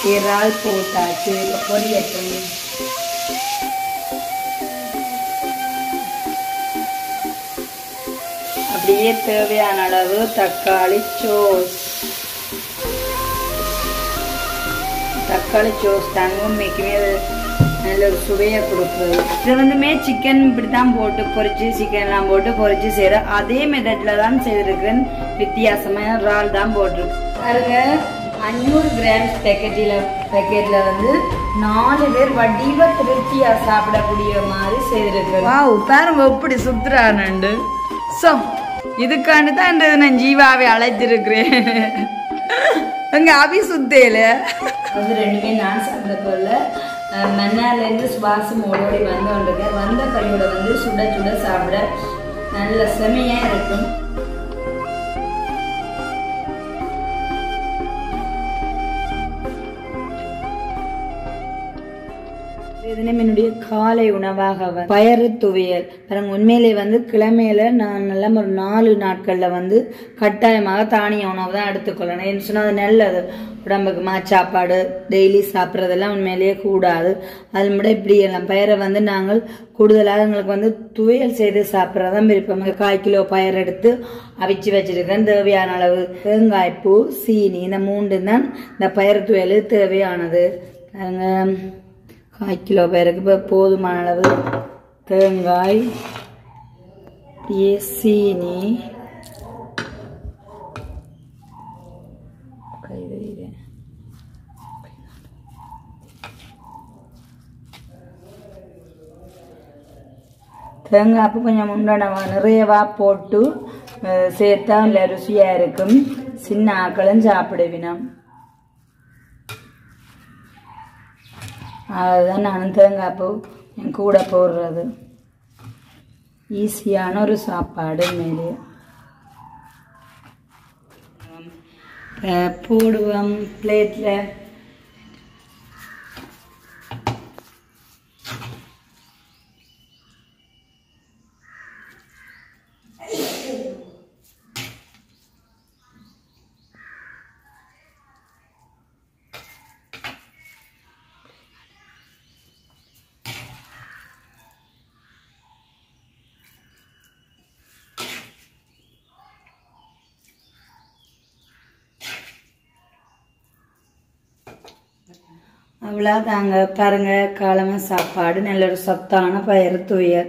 இறால் போட்டாச்சு. இப்போ பொரியட்டும். அப்படியே தேவையான அளவு தக்காளி சோஸ். தக்காளி சோஸ் தாங்க உண்மைக்குமே நல்ல ஒரு சுவையை கொடுக்குறது. இது வந்துமே சிக்கன் இப்படித்தான் போட்டு பொரிச்சு, சிக்கன்லாம் போட்டு பொரிச்சு செய்யற அதே மெத்தட்ல தான் செய்திருக்கிறேன். வித்தியாசமான இறால் தான் போட்டிருக்கு. பாருங்க 500 கிராம்ஸ் பேக்கெட்ல வந்து 4 பேர் வடிவ திருப்தியா சாப்பிடக்கூடிய மாதிரி செய்திருக்கிறேன். பாருங்க எப்படி சுத்துறானு. சோ இதுக்காண்டு தான் நான் ஜீவாவை அழைச்சிருக்கிறேன். எங்க அபி சுத்தேல வந்து ரெண்டுமே நான் சாப்பிட போல மன்னார்லேருந்து சுவாசம் ஓடோடி வந்தோன்றிருக்க. வந்த கையோட வந்து சுட சுட சாப்பிட நல்ல செமையா இருக்கும். என்னுடைய காலை உணவாக பயறு துவையல் பாருங்க. உண்மையிலே வந்து கிழமையில நான் நல்ல ஒரு 4 நாட்கள்ல வந்து கட்டாயமாக தானிய உணவு தான் எடுத்துக்கொள்ளணும். என்ன சொன்னா அது நல்லது உடம்புக்கு. மாச்சாப்பாடு டெய்லி சாப்பிட்றதெல்லாம் உண்மையிலேயே கூடாது. அது மட்டும் இப்படி எல்லாம் பயிரை வந்து நாங்கள் கூடுதலாக எங்களுக்கு வந்து துவையல் செய்து சாப்பிட்றதான் விருப்பம். 1/4 கிலோ பயிர் எடுத்து அவிச்சு வச்சிருக்கேன். தேவையான அளவு தேங்காய்ப்பூ, சீனி, இந்த 3 தான் இந்த பயிர் துவையல் தேவையானது. 1/4 கிலோ பேருக்கு இப்போ போதுமான அளவு தேங்காய், சீனி, தேங்காய் கொஞ்சம் முண்டனவா நிறையவா போட்டு சேர்த்தா நல்ல ருசியா இருக்கும். சின்ன ஆக்களும் சாப்பிடுவினோம். அதுதான் நானும் தேங்காய்ப்பூ கூட போடுறது. ஈஸியான ஒரு சாப்பாடு மேலே போடுவோம் பிளேட்ல. அவ்வளோதாங்க. பாருங்க காலமா சாப்பாடு நல்ல ஒரு சத்தான பயிறு துவையல்.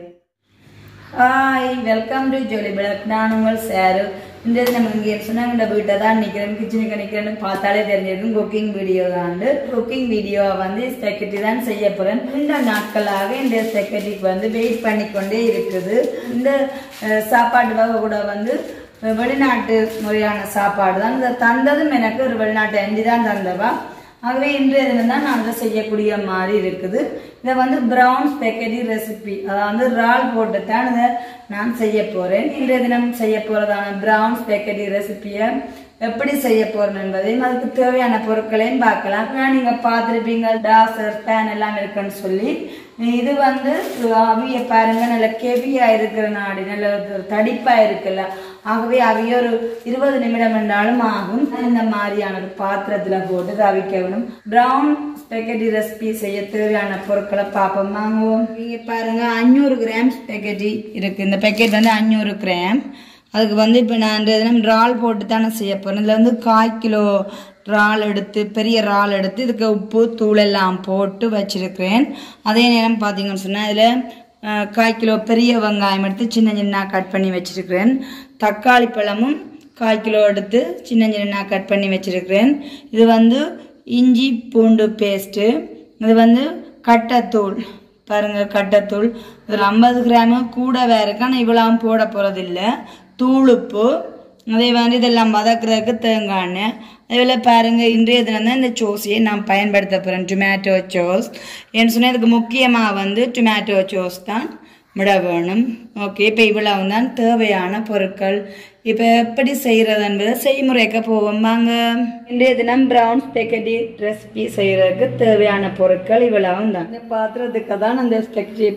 Hi, welcome to jolly blog. நான் உங்கள் சாரு. இந்த நம்ம இங்கே சொன்னாங்க இந்த வீட்டை தான் நிற்கிறேன், கிச்சனுக்கு நிற்கிறேன்னு பார்த்தாலே தெரிஞ்சிருக்கும். குக்கிங் வீடியோ தான். குக்கிங் வீடியோவை வந்து ஸ்பெக்கட்டி தான் செய்ய போகிறேன். இந்த நாட்களாக இந்த ஸ்பெக்கட்டிக்கு வந்து வெயிட் பண்ணிக்கொண்டே இருக்குது. இந்த சாப்பாடு வகை கூட வந்து வெளிநாட்டு முறையான சாப்பாடு தான். இந்த தந்ததும் எனக்கு ஒரு வெளிநாட்டு அண்டி தான் தந்தவா. ஆகவே இன்றைய தினம் தான் நான் அதை செய்யக்கூடிய மாதிரி இருக்குது. இதை வந்து ப்ரௌன் ஸ்பெக்கட்டி ரெசிபி, அதாவது இறால் போட்டு தான் இதை நான் செய்ய போறேன். இன்றைய தினம் செய்ய போறதான ப்ரௌன் ஸ்பெக்கட்டி ரெசிபியை எப்படி செய்ய போறேன் என்பதையும் அதுக்கு தேவையான பொருட்களையும் பார்க்கலாம். நீங்க பார்த்துருப்பீங்க டாசர் பேன் எல்லாம் இருக்குன்னு சொல்லி. இது வந்து அவிய பாருங்க நல்ல கெவியா இருக்கிற நாடு, நல்ல தடிப்பா இருக்குல்ல. ஆகவே அவிய ஒரு 20 நிமிடம் என்றாலும் ஆகும். இந்த மாதிரியான ஒரு பாத்திரத்துல போட்டு அவிக்கணும். ப்ரௌன் ஸ்பெக்கட்டி ரெசிபி செய்ய தேவையான பொருட்களை பார்ப்போம், வாங்குவோம். நீங்க பாருங்க 500 கிராம் ஸ்பெக்கட்டி இருக்கு. இந்த பேக்கெட் வந்து 500 கிராம். அதுக்கு வந்து இப்போ நான் இறால் போட்டு தானே செய்ய போறேன். இதுல வந்து 1/4 கிலோ இறால் எடுத்து, பெரிய இறால் எடுத்து இதுக்கு உப்பு தூள் எல்லாம் போட்டு வச்சிருக்கிறேன். அதே நேரம் பார்த்தீங்கன்னு சொன்னால் இதில் 1/4 கிலோ பெரிய வெங்காயம் எடுத்து சின்ன சின்ன கட் பண்ணி வச்சிருக்கிறேன். தக்காளி பழமும் 1/4 கிலோ எடுத்து சின்ன சின்ன கட் பண்ணி வச்சிருக்கிறேன். இது வந்து இஞ்சி பூண்டு பேஸ்ட்டு. இது வந்து கட்டத்தூள் பாருங்க, கட்டத்தூள் ஒரு 50 கிராமு கூட வேற இருக்கு. ஆனால் இவ்வளவு போட போறதில்லை. தூளுப்பு, அதே மாதிரி இதெல்லாம் வதக்குறதுக்கு தேங்காய் எண்ணெய். அதேபோல் பாருங்க இன்றைய தினம் தான் இந்த சோஸையை நான் பயன்படுத்த போகிறேன், டொமேட்டோ சோஸ். ஏன்னு சொன்னால் இதுக்கு முக்கியமாக வந்து டொமேட்டோ சோஸ் தான் விட வேணும். ஓகே, இப்போ இவ்வளவு தான் தேவையான பொருட்கள். இப்போ எப்படி செய்கிறது என்பதை செய்முறைக்க போவோம், வாங்க. இன்றைய தினம் ப்ரௌன் ஸ்பெக்கட்டி ரெசிபி செய்கிறதுக்கு தேவையான பொருட்கள் இவ்வளவு தான். இந்த பாத்திரத்துக்கு தான் அந்த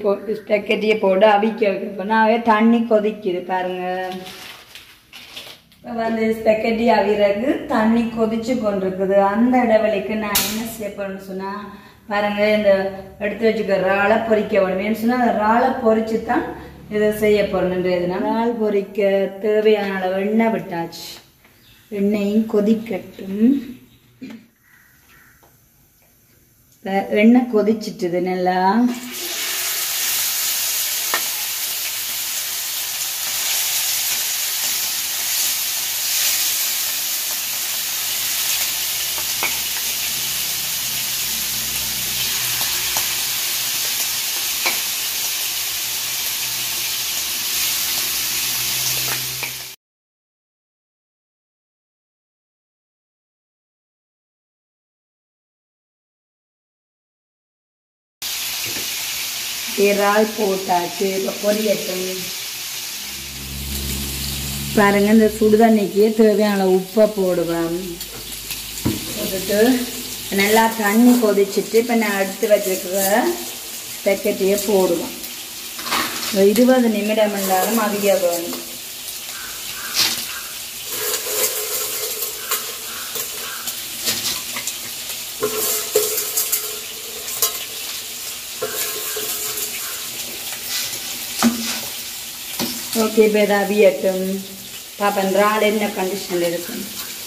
ஸ்பெக்கட்டியை போட்டு அவிக்க வைக்க போனால் தண்ணி கொதிக்குது பாருங்க. வந்து ஸ்பெக்கட்டி அவிறகு தண்ணி கொதிச்சு கொண்டிருக்குது. அந்த இடைவெளிக்கு நான் என்ன செய்ய போறேன்னு சொன்னா பாருங்க, இந்த எடுத்து வச்சுக்க இறாலை பொரிக்க வேணுமேன்னு சொன்னா அந்த இறாலை பொரிச்சு தான் இதை செய்ய போறேன்ன்றதுனா இறால் பொரிக்க தேவையான அளவு எண்ணெய் விட்டாச்சு. எண்ணெயும் கொதிக்கட்டும். எண்ணெய் கொதிச்சிட்டுது நல்லா. இறால் போட்டாச்சு. இப்போ பொரியட்டும். பாருங்க, இந்த சுடுதண்ணிக்கு தேவையான உப்பை போடுவேன். போட்டுட்டு நல்லா தண்ணி கொதிச்சுட்டு இப்போ நான் எடுத்து வச்சிருக்கிற ஸ்பெக்கட்டியை போடுவேன். 20 நிமிடம் இருந்தாலும் அவிய வேணும். ஓகே, இப்போ இதை அவியட்டும். பாப்பேன் இறால் என்ன கண்டிஷனில் இருக்கும்.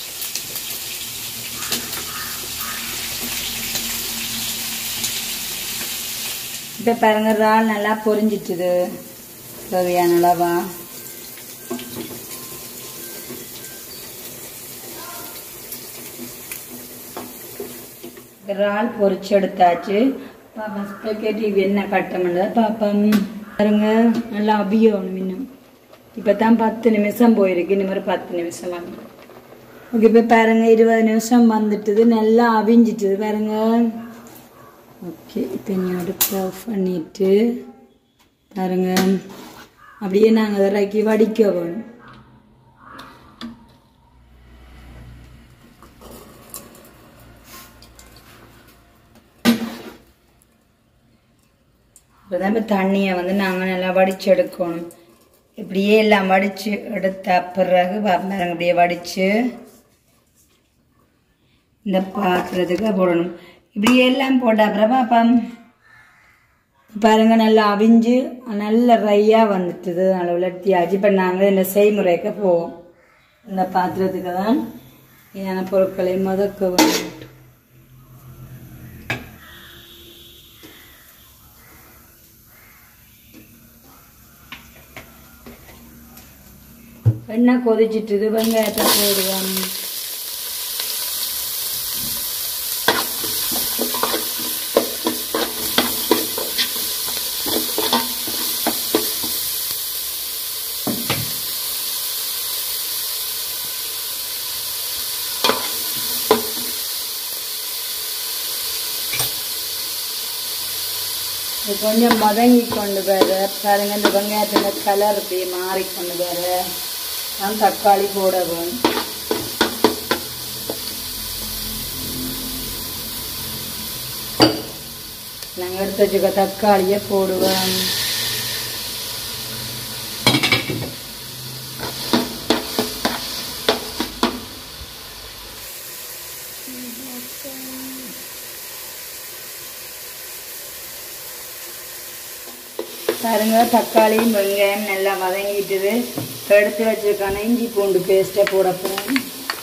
இப்போ பாருங்க, இறால் நல்லா பொரிஞ்சிட்டுது தேவையான அளவா. இறால் பொரிச்சு எடுத்தாச்சு. பாப்பா ஸ்பெக்கட்டி என்ன கட்டமுண்டா பாப்பம். பாருங்க, நல்லா அவியணும். இன்னும் இப்போ தான் 10 நிமிஷம் போயிருக்கு. இன்னும் ஒரு 10 நிமிஷம் ஆகும். ஓகே, இப்போ பாருங்க 20 நிமிஷம் வந்துட்டுது. நல்லா அவிஞ்சிட்டுது பாருங்க. ஓகே, இப்போ நீ அடுப்பு ஆஃப் பண்ணிட்டு பாருங்க, அப்படியே நாங்கள் இறக்கி வடிக்க வேணும். இப்போதான் இப்போ தண்ணியை வந்து நாங்கள் நல்லா வடித்து எடுக்கணும். இப்படியே எல்லாம் வடித்து எடுத்த பிறகு பாருங்க, அப்படியே வடித்து இந்த பாத்திரத்துக்கு போடணும். இப்படியே எல்லாம் போட்ட அப்புறம் பாப்பம் பாருங்க, நல்லா அவிஞ்சு நல்ல ரையாக வந்துட்டுது. நல்லா உலர்த்தியாச்சு. இப்போ நாங்கள் இந்த செய்முறைக்கு போவோம். இந்த பாத்திரத்துக்கு தான் ஏன்னா பொருட்களை முதக்க வேண்டும். எண்ணெய் கொதிச்சிட்டுது. வெங்காயத்தை போடுவோம். கொஞ்சம் மதங்கி கொண்டு வேறு பாருங்க, இந்த வெங்காயத்தின் கலர் அப்படியே மாறிக்கொண்டு வேறு நான் தக்காளி போடவும். நாங்கள் எடுத்து வச்சுக்க தக்காளியை போடுவோம். பாருங்க, தக்காளியும் வெங்காயம் நல்லா வதங்கிட்டுது. எடுத்து வச்சிருக்கான இஞ்சி பூண்டு பேஸ்ட்டை போட போகிறோம்.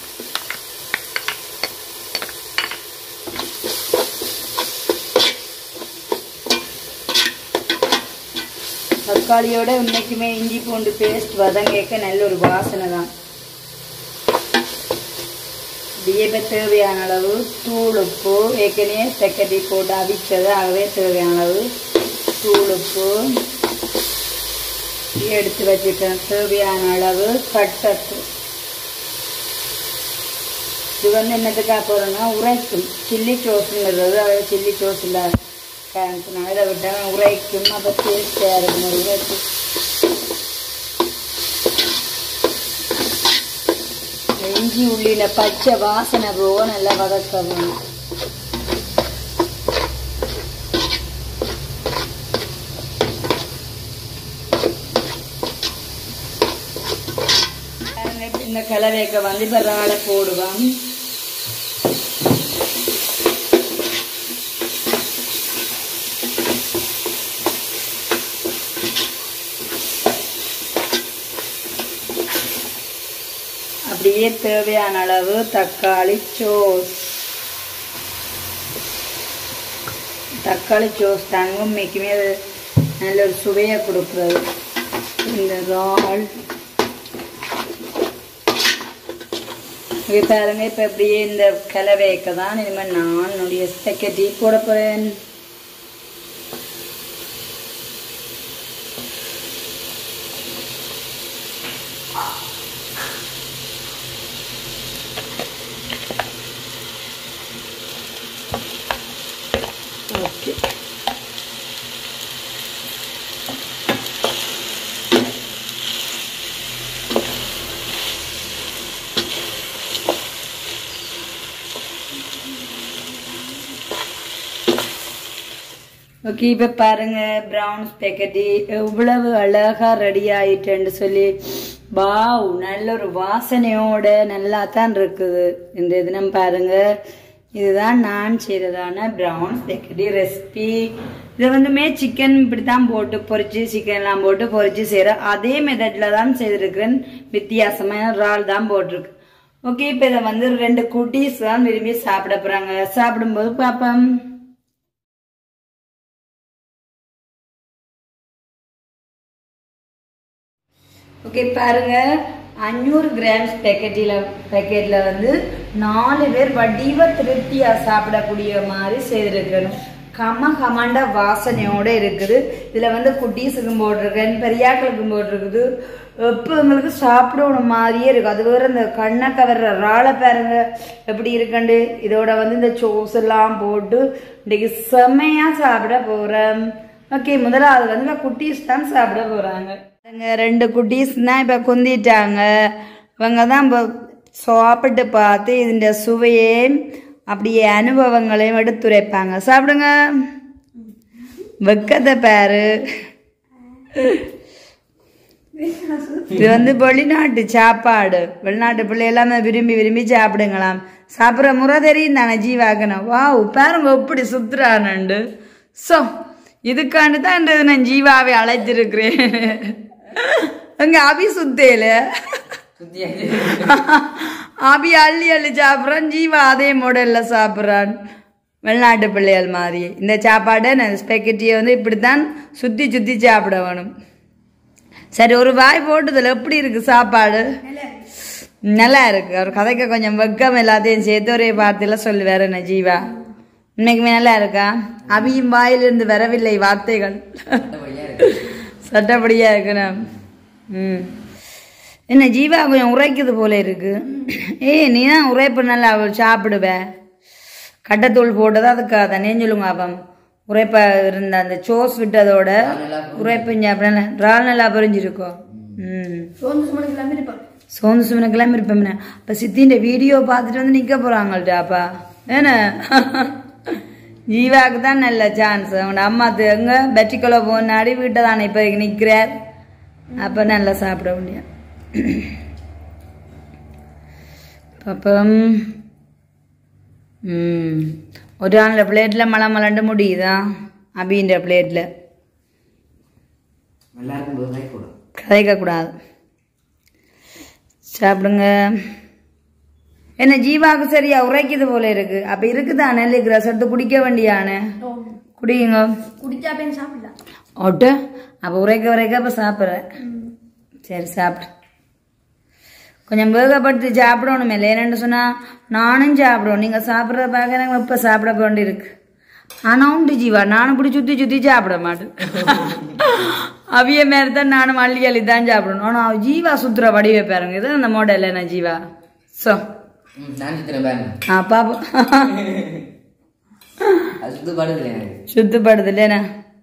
தக்காளியோட இன்னைக்குமே இஞ்சி பூண்டு பேஸ்ட் வதங்கிக்க நல்ல ஒரு வாசனை தான். இப்போ தேவையான அளவு தூள் உப்பு, ஏற்கனவே ஸ்பெக்கட்டி போட்டு அவிச்சது, ஆகவே தேவையான அளவு தூள் உப்பு எடுத்து வச்சுட்டேன். தேவையான அளவு கட்டத்து. இது வந்து என்னத்துக்காக போகிறோன்னா உரைக்கும். சில்லி சோஸுங்கிறது அதாவது சில்லி சோஸ் இல்லை கேன்சனால இதை விட்டால் உரைக்கும். அப்போ டேஸ்டாக இருக்கும். ஒரு உரைக்கு இஞ்சி உள்ளியில் பச்சை வாசனை போக நல்லா வதக்கணும். இந்த கலவைக்க வந்து இப்போ இறாலை போடுவோம். அப்படியே தேவையான அளவு தக்காளி சோஸ் தாங்க உண்மைக்குமே அது நல்ல ஒரு சுவையை கொடுக்குறது. இந்த இறால் பாருங்க. இப்போ அப்படியே இந்த கலவைக்க தான் இனிமேல் நான் என்னுடைய ஸ்பெகட்டி போட போகிறேன். Okay, okay. இப்போ பாருங்க ப்ரௌன் ஸ்பெகட்டி எவ்வளவு அழகா ரெடி ஆயிட்டேன்னு சொல்லி வாவ், நல்ல ஒரு வாசனையோட நல்லா தான் இருக்குது. இந்த தினம் பாருங்க, இதுதான் நான் செய்ததான ப்ரௌன் ஸ்பெகட்டி ரெசிபி. இதை வந்துமே சிக்கன் இப்படித்தான் போட்டு பொரிச்சு, சிக்கன்லாம் போட்டு பொரிச்சு செய்கிற அதே மெத்தட்ல தான் செய்திருக்கிறேன். வித்தியாசமான இறால் தான் போட்டிருக்கு. ஓகே, இப்போ இதை வந்து 2 குட்டீஸ் தான் விரும்பி சாப்பிட போறாங்க. சாப்பிடும்போது பாப்போம். ஓகே பாருங்க, 500 கிராம்ஸ் பேக்கெட்ல வந்து 4 பேர் வடிவ திருப்தியா சாப்பிடக்கூடிய மாதிரி செய்திருக்கணும். கமண்ட வாசனையோட இருக்குது. இதுல வந்து குட்டீஸுக்கும் போட்டிருக்கேன், பெரியாக்களுக்கும் போட்டிருக்குது. எப்போ உங்களுக்கு சாப்பிடணும் மாதிரியே இருக்கு. அது வேற இந்த கண்ணை கவர்ற இறாலை பாருங்க எப்படி இருக்குண்டு. இதோட வந்து இந்த சோஸ் எல்லாம் போட்டு இன்னைக்கு செம்மையா சாப்பிட போறேன். ஓகே, முதலாவது வந்து குட்டீஸ் தான் சாப்பிட போறாங்க. 2 குட்டீஸ் தான் இப்ப குந்திட்டாங்க. இவங்க தான் இப்போ சாப்பிட்டு பார்த்து இதோட சுவையே அப்படியே அனுபவங்களையும் எடுத்துரைப்பாங்க. சாப்பிடுங்க, வெக்கத்தை பாரு. இது வந்து வெளிநாட்டு சாப்பாடு. வெளிநாட்டு பிள்ளை எல்லாமே விரும்பி சாப்பிடுங்களாம். சாப்பிட்ற முறை தெரியும் தானே ஜீவாக்கணும். வா பாருங்க எப்படி சுத்துறானு. ஸோ இதுக்காண்டு தான் நான் ஜீவாவை அழைச்சிருக்கிறேன். அங்க அபி சுத்தேல அபி அள்ளி சாப்பிட்றான். ஜீவா அதே மாடல்ல சாப்பிட்றான், வெளிநாட்டு பிள்ளைகள் மாதிரி. இந்த சாப்பாடை நான் ஸ்பெகட்டியை வந்து இப்படித்தான் சுத்தி சாப்பிட வேணும். சரி, ஒரு வாய் போட்டதுல எப்படி இருக்கு சாப்பாடு? நல்லா இருக்கு. அவர் கதைக்க கொஞ்சம் வெக்கம் எல்லாத்தையும் சேர்த்து ஒரே வார்த்தையில சொல்லுவாரு என்ன ஜீவா. இன்னைக்குமே நல்லா இருக்கா? அபியும் வாயிலிருந்து வரவில்லை வார்த்தைகள், சட்டப்படியா இருக்கணும். என்ன ஜீவா கொஞ்சம் உரைக்குது போல இருக்கு. நீ தான் உரைப்பு நல்லா சாப்பிடுவ. கட்டத்தூள் போட்டதா அதுக்காக தானே சொல்லுங்க. அப்பம் உரைப்பா இருந்த அந்த சோஸ் விட்டதோட உரைப்பு சாப்பிட இறால் நல்லா பொரிஞ்சிருக்கோம். சோந்து சுமனுக்கெல்லாம் இருப்பேன். அப்ப சித்தின்ற வீடியோ பார்த்துட்டு வந்து நிக்க போறாங்கள்டாப்பா. ஏன்னா ஜீவாக்கு தான் நல்ல சான்ஸ். அவங்க அம்மாத்து எங்க பெட்டிக்குள்ள போனாடி வீட்டை தானே இப்ப நிக்கிறார். அப்ப நல்லா சாப்பிட முடியும். பாப்பம் ஒரு ஆண்ல பிளேட்ல மலண்டு முடியுதா? அபின்ற பிளேட்ல கதைக்க கூடாது. சாப்பிடுங்க. என்ன ஜீவாக்கு சரியா உரைக்குது போல இருக்கு. அப்ப இருக்குதானே ரசம் எடுத்து குடிக்க வேண்டியானே. குடிங்க, குடிச்சா சாப்பிடலாம். ஓட்டு அப்ப உரைக்க அப்ப சாப்பிட்ற. சரி சாப்பிடு. கொஞ்சம் வேகப்படுத்தி சாப்பிடணும். இல்லை என்னன்னு சொன்னா நானும் சாப்பிடுவோம். நீங்க சாப்பிட்றத பார்க்க நாங்கள் இப்ப சாப்பிட வேண்டி இருக்கு. ஆனா உண்டு ஜீவா, நானும் இப்படி சுத்தி சாப்பிட மாட்டேன். அவிய மாரி தான் நானும் அள்ளி தான் சாப்பிடணும். ஆனா ஜீவா சுத்துற வடிவை பாருங்க. இது அந்த மாடல் என்ன ஜீவா. சோ பாப்போம். சுத்துப்படுது இல்லையா?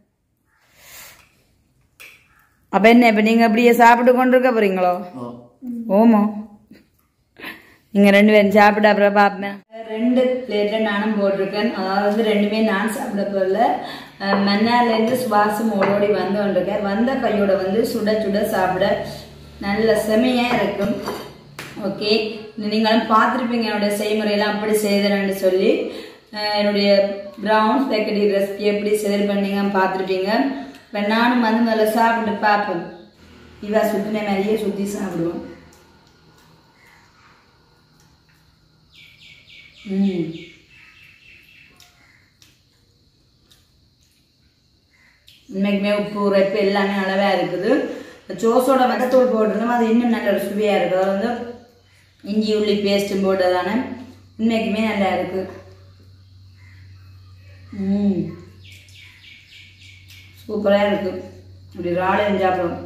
அப்ப என்ன இப்ப நீங்க அப்படியே சாப்பிட்டு கொண்டிருக்க போறீங்களோ? ஓமோ, நீங்க 2 பேரும் சாப்பிட அப்புறம் பாப்பேன். 2 பிளேட்ல நானும் போட்டிருக்கேன். அதாவது 2மே நான் சாப்பிட போகல. மன்னார்ல இருந்து சுவாசம் ஓடோடி வந்து கொண்டிருக்கேன். வந்த கையோட வந்து சுட சாப்பிட நல்ல செமையா இருக்கும். ஓகே, நீங்களும் பார்த்துருப்பீங்க என்னுடைய செய்முறையெல்லாம் அப்படி செய்தேன்னு சொல்லி. என்னுடைய ப்ரௌன் ஸ்பெகட்டி ரெசிபி எப்படி செய்து பண்ணீங்க பார்த்துருப்பீங்க. இப்போ நானும் வந்து முதல்ல சாப்பிட்டு பார்ப்போம். இவா சுற்றின மாதிரியே சுற்றி சாப்பிடுவோம். உண்மைக்குமே உப்பு உரைப்பு எல்லாமே அளவாக இருக்குது. சோஸோட மட்டத்தூள் போட்டிருந்தோம், அது இன்னும் நல்ல ஒரு சுவையாக இருக்குது. அது வந்து இஞ்சி உள்ளி பேஸ்ட்டும் போட்டதானே உண்மைக்குமே நல்லா இருக்குது. சூப்பராக இருக்குது. இப்படி ராளையும் சாப்பிடும்.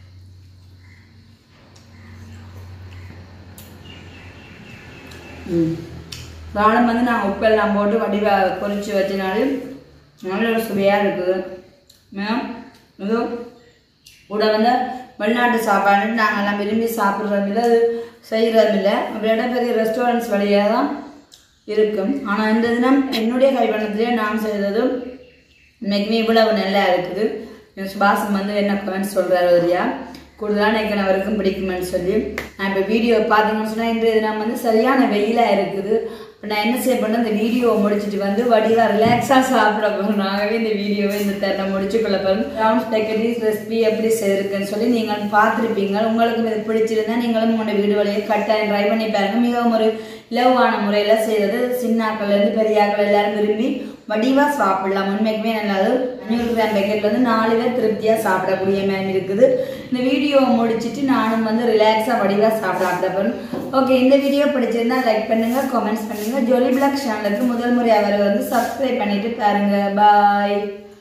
ராளம் வந்து நாங்கள் உப்பெல்லாம் போட்டு வடிவாக பொரிச்சு வச்சனாலும் நல்ல ஒரு சுவையாக இருக்குது. இதுவும் கூட வந்து வெளிநாட்டு சாப்பாடு நாங்கள் எல்லாம் விரும்பி சாப்பிட்றதில்ல, அது செய்கிறதில்ல. விட பெரிய ரெஸ்டாரண்ட்ஸ் வழியாக தான் இருக்கும். ஆனால் இந்த தினம் என்னுடைய கைவண்ணத்திலே நான் செய்ததும் இன்னைக்குமே இவ்வளவு நல்லா இருக்குது. சுபாஷம் வந்து என்ன கமெண்ட்ஸ் சொல்கிறாரு இல்லையா, கூடுதலாக எனக்கு அவருக்கும் பிடிக்குமென்னு சொல்லி. நான் இப்போ வீடியோ பார்த்தீங்கன்னு சொன்னால் இன்றைய தினம் வந்து சரியான வெயிலாக இருக்குது. இப்போ நான் என்ன செய்ய பண்ணேன், இந்த வீடியோவை முடிச்சுட்டு வந்து வடிவாக ரிலாக்ஸாக சாப்பிட போகிறோம். நாகவே இந்த வீடியோவை இந்த தட்டை முடிச்சுக்கொள்ள போகிறோம். ப்ரௌன் ஸ்பெகட்டி ரெசிபி எப்படி செய்திருக்குன்னு சொல்லி நீங்கள் பார்த்துருப்பீங்க. உங்களுக்கு இது பிடிச்சிருந்தா நீங்களும் உங்களோட வீடுகளையே கட்டாயம் ட்ரை பண்ணி பாருங்க. மிகவும் ஒரு இலவான முறையில் செய்தது. சின்னாக்கள்லேருந்து பெரியாக்கள் எல்லாரும் விரும்பி வடிவாக சாப்பிடலாம். உண்மைக்குமே நல்லது. 500 கிராம் பேக்கெட் வந்து 4 பேர் திருப்தியாக சாப்பிடக்கூடிய மாதிரி இருக்குது. இந்த வீடியோவை முடிச்சுட்டு நானும் வந்து ரிலாக்ஸாக வடிவாக சாப்பிட. ஓகே, இந்த வீடியோ பிடிச்சிருந்தா லைக் பண்ணுங்கள், கமெண்ட்ஸ் பண்ணுங்கள். ஜோலி பிளாக் சேனலுக்கு முதல் முறையாக வந்து சப்ஸ்கிரைப் பண்ணிட்டு பாருங்கள். பாய்.